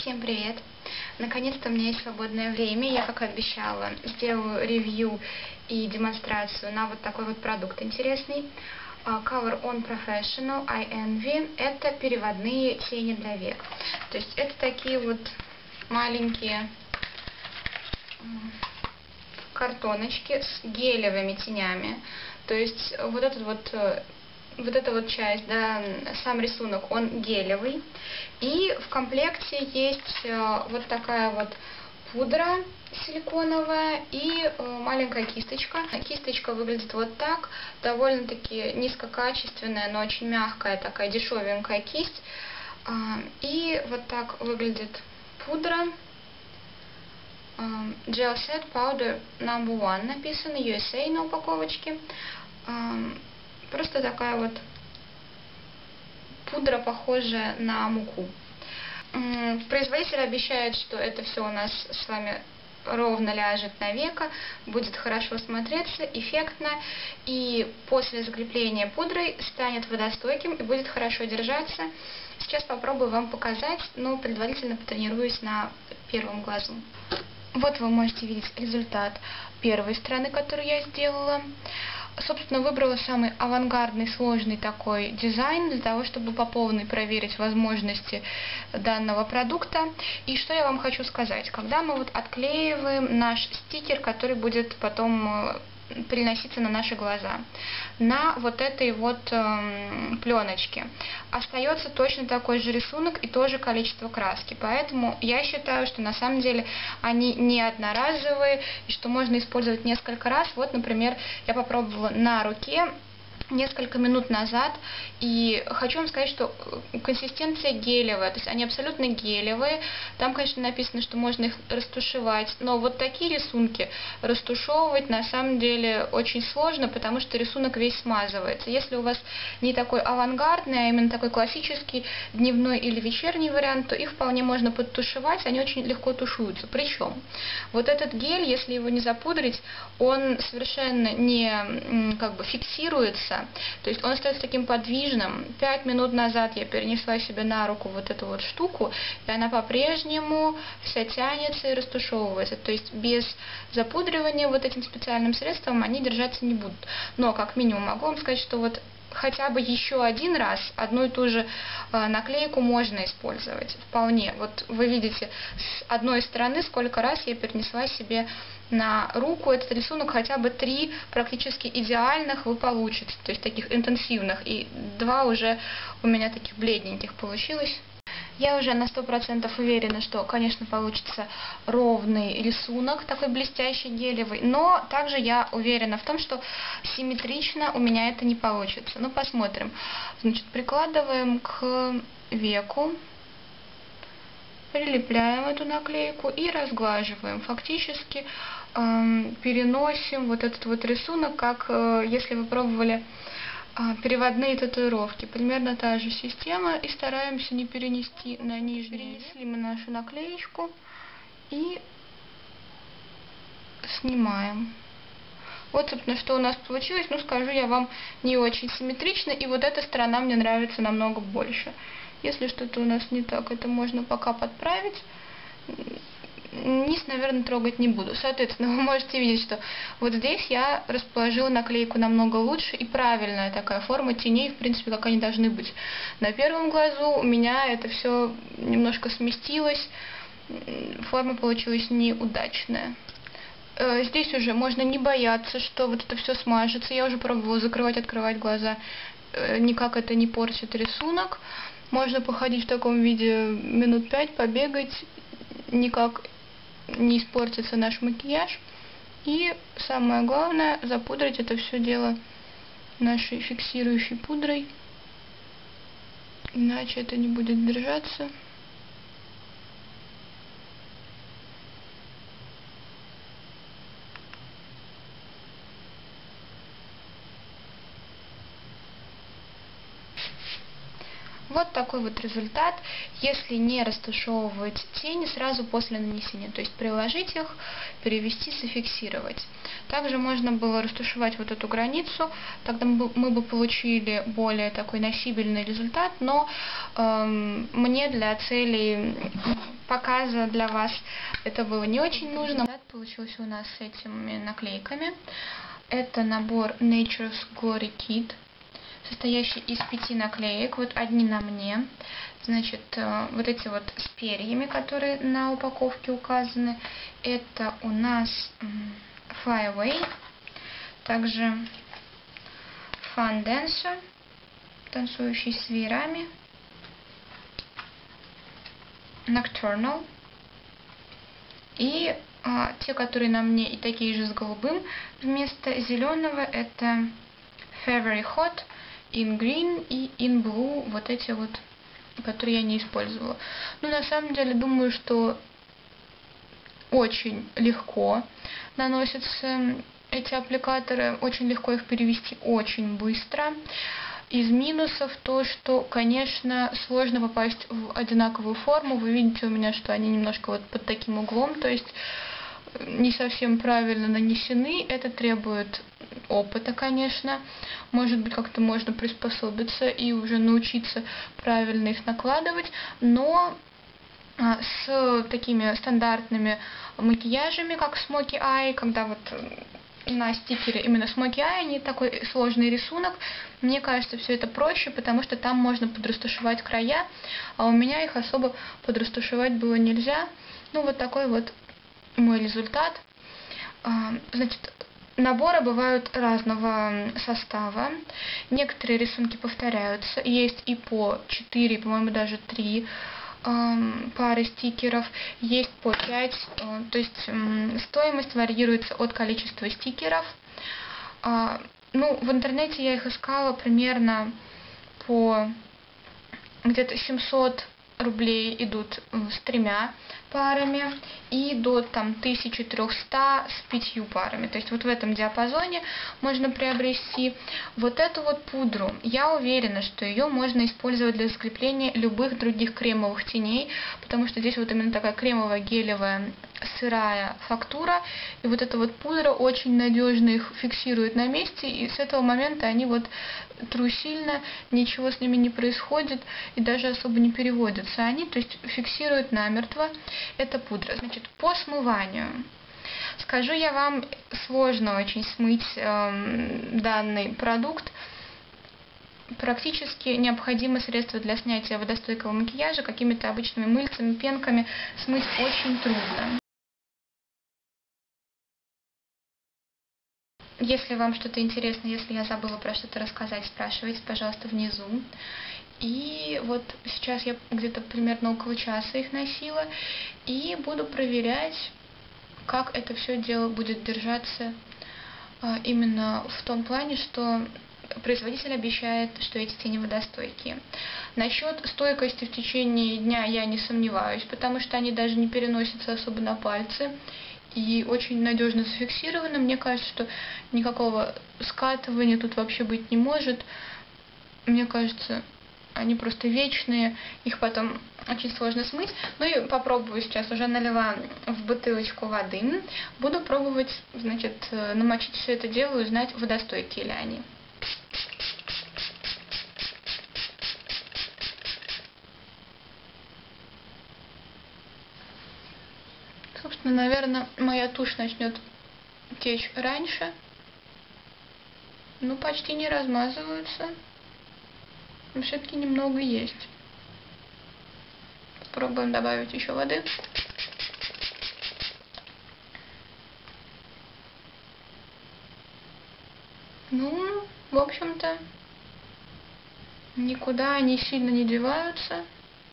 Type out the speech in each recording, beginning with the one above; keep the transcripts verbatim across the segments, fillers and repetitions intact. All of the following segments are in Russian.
Всем привет! Наконец-то у меня есть свободное время. Я, как и обещала, сделаю ревью и демонстрацию на вот такой вот продукт интересный. Color On Professional Eye Envy. Это переводные тени для век. То есть это такие вот маленькие картоночки с гелевыми тенями. То есть вот этот вот вот эта вот часть, да, сам рисунок, он гелевый. И в комплекте есть вот такая вот пудра силиконовая и маленькая кисточка. Кисточка выглядит вот так, довольно-таки низкокачественная, но очень мягкая, такая дешевенькая кисть. И вот так выглядит пудра. Gel Set Powder Number One написано, ю эс эй на упаковочке. Просто такая вот пудра, похожая на муку. Производитель обещает, что это все у нас с вами ровно ляжет на веко, будет хорошо смотреться, эффектно, и после закрепления пудрой станет водостойким и будет хорошо держаться. Сейчас попробую вам показать, но предварительно потренируюсь на первом глазу. Вот вы можете видеть результат первой стороны, которую я сделала. Собственно, выбрала самый авангардный, сложный такой дизайн для того, чтобы по полной проверить возможности данного продукта. И что я вам хочу сказать. Когда мы вот отклеиваем наш стикер, который будет потом переноситься на наши глаза, на вот этой вот э, пленочке остается точно такой же рисунок и тоже количество краски. Поэтому я считаю, что на самом деле они не одноразовые и что можно использовать несколько раз. Вот, например, я попробовала на руке несколько минут назад, и хочу вам сказать, что консистенция гелевая, то есть они абсолютно гелевые. Там, конечно, написано, что можно их растушевать, но вот такие рисунки растушевывать на самом деле очень сложно, потому что рисунок весь смазывается. Если у вас не такой авангардный, а именно такой классический дневной или вечерний вариант, то их вполне можно подтушевать, они очень легко тушуются. Причем вот этот гель, если его не запудрить, он совершенно не как бы фиксируется. То есть он остается таким подвижным. Пять минут назад я перенесла себе на руку вот эту вот штуку, и она по-прежнему вся тянется и растушевывается. То есть без запудривания вот этим специальным средством они держаться не будут. Но как минимум могу вам сказать, что вот хотя бы еще один раз одну и ту же э, наклейку можно использовать. Вполне. Вот вы видите с одной стороны, сколько раз я перенесла себе на руку этот рисунок, хотя бы три практически идеальных вы получите, то есть таких интенсивных, и два уже у меня таких бледненьких получилось. Я уже на сто процентов уверена, что, конечно, получится ровный рисунок, такой блестящий, гелевый, но также я уверена в том, что симметрично у меня это не получится. Ну, посмотрим. Значит, прикладываем к веку, прилепляем эту наклейку и разглаживаем. Фактически э, переносим вот этот вот рисунок, как э, если вы пробовали переводные татуировки. Примерно та же система, и стараемся не перенести на нижние. Перенесли мы нашу наклеечку и снимаем. Вот, собственно, что у нас получилось. Ну, скажу я вам, не очень симметрично, и вот эта сторона мне нравится намного больше. Если что-то у нас не так, это можно пока подправить. Низ, наверное, трогать не буду. Соответственно, вы можете видеть, что вот здесь я расположила наклейку намного лучше, и правильная такая форма теней, в принципе, как они должны быть. На первом глазу у меня это все немножко сместилось, форма получилась неудачная. Здесь уже можно не бояться, что вот это все смажется. Я уже пробовала закрывать, открывать глаза, никак это не портит рисунок. Можно походить в таком виде минут пять, побегать, никак не испортится наш макияж. И самое главное, запудрить это все дело нашей фиксирующей пудрой, иначе это не будет держаться. Вот такой вот результат, если не растушевывать тени сразу после нанесения, то есть приложить их, перевести, зафиксировать. Также можно было растушевать вот эту границу, тогда мы бы получили более такой носибельный результат, но э, мне для целей показа для вас это было не очень нужно. Получился у нас с этими наклейками. Это набор Nature's Glory Kit, состоящий из пяти наклеек. Вот одни на мне. Значит, вот эти вот с перьями, которые на упаковке указаны. Это у нас Fly Away. Также Fun Dancer, танцующий с веерами. Nocturnal. И а, те, которые на мне и такие же с голубым, вместо зеленого это Very Hot, In Green и In Blue, вот эти вот, которые я не использовала. Ну, на самом деле, думаю, что очень легко наносятся эти аппликаторы, очень легко их перевести, очень быстро. Из минусов то, что, конечно, сложно попасть в одинаковую форму. Вы видите у меня, что они немножко вот под таким углом, то есть не совсем правильно нанесены. Это требует опыта, конечно. Может быть, как-то можно приспособиться и уже научиться правильно их накладывать, но с такими стандартными макияжами, как Smoky Eye, когда вот на стикере именно Smoky Eye не такой сложный рисунок, мне кажется, все это проще, потому что там можно подрастушевать края, а у меня их особо подрастушевать было нельзя. Ну, вот такой вот мой результат. Значит, наборы бывают разного состава. Некоторые рисунки повторяются. Есть и по четыре, по-моему, даже три пары стикеров, есть по пять, то есть стоимость варьируется от количества стикеров. Ну, в интернете я их искала примерно по где-то семьсот рублей идут с тремя парами и до там тысячи трёхсот с пятью парами. То есть вот в этом диапазоне можно приобрести вот эту вот пудру. Я уверена, что ее можно использовать для закрепления любых других кремовых теней, потому что здесь вот именно такая кремовая гелевая сырая фактура, и вот эта вот пудра очень надежно их фиксирует на месте, и с этого момента они вот трусильно, ничего с ними не происходит и даже особо не переводятся они, то есть фиксируют намертво. Это пудра. Значит, по смыванию. Скажу я вам, сложно очень смыть э, данный продукт. Практически необходимо средство для снятия водостойкого макияжа какими-то обычными мыльцами, пенками смыть очень трудно. Если вам что-то интересно, если я забыла про что-то рассказать, спрашивайте, пожалуйста, внизу. И вот сейчас я где-то примерно около часа их носила. И буду проверять, как это все дело будет держаться именно в том плане, что производитель обещает, что эти тени водостойкие. Насчет стойкости в течение дня я не сомневаюсь, потому что они даже не переносятся особо на пальцы. И очень надежно зафиксированы. Мне кажется, что никакого скатывания тут вообще быть не может. Мне кажется, они просто вечные. Их потом очень сложно смыть. Ну и попробую сейчас. Уже налила в бутылочку воды. Буду пробовать, значит, намочить все это дело и узнать, водостойкие ли они. Собственно, наверное, моя тушь начнет течь раньше. Ну, почти не размазываются. Но все-таки немного есть. Попробуем добавить еще воды. Ну, в общем-то, никуда они сильно не деваются.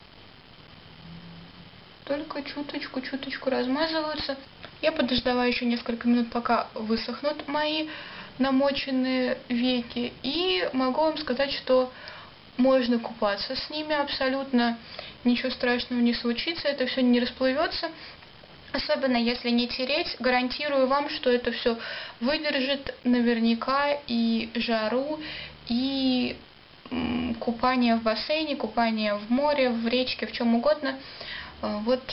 Только чуточку-чуточку размазываются. Я подождала еще несколько минут, пока высохнут мои намоченные веки. И могу вам сказать, что можно купаться с ними абсолютно. Ничего страшного не случится, это все не расплывется. Особенно если не тереть, гарантирую вам, что это все выдержит наверняка и жару, и купание в бассейне, купание в море, в речке, в чем угодно. Вот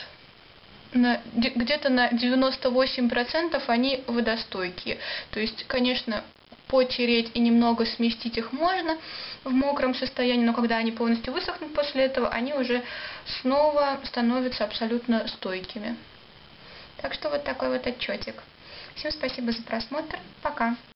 где-то на девяносто восемь процентов они водостойкие. То есть, конечно, потереть и немного сместить их можно в мокром состоянии, но когда они полностью высохнут после этого, они уже снова становятся абсолютно стойкими. Так что вот такой вот отчетик. Всем спасибо за просмотр. Пока.